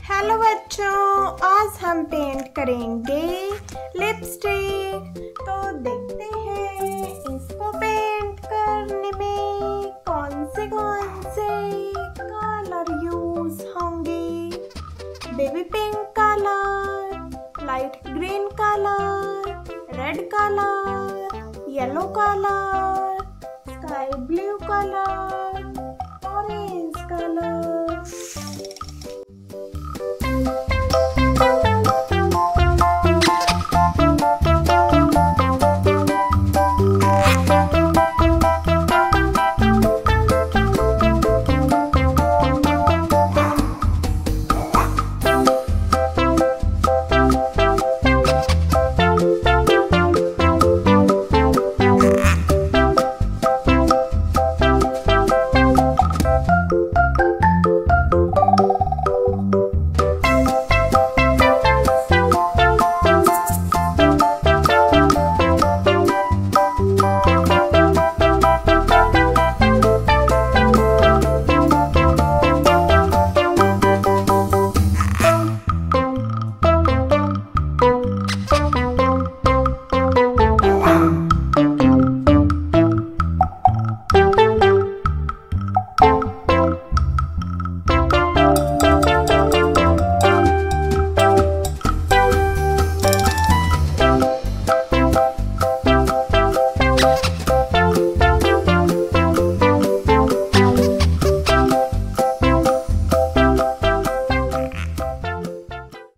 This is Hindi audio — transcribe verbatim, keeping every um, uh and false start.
हेलो बच्चों, आज हम पेंट करेंगे लिपस्टिक। तो देखते हैं इसको पेंट करने में कौन से कौन से कलर यूज होंगे। Baby pink colour, light green colour, red colour, yellow colour, sky blue colour, orange colour,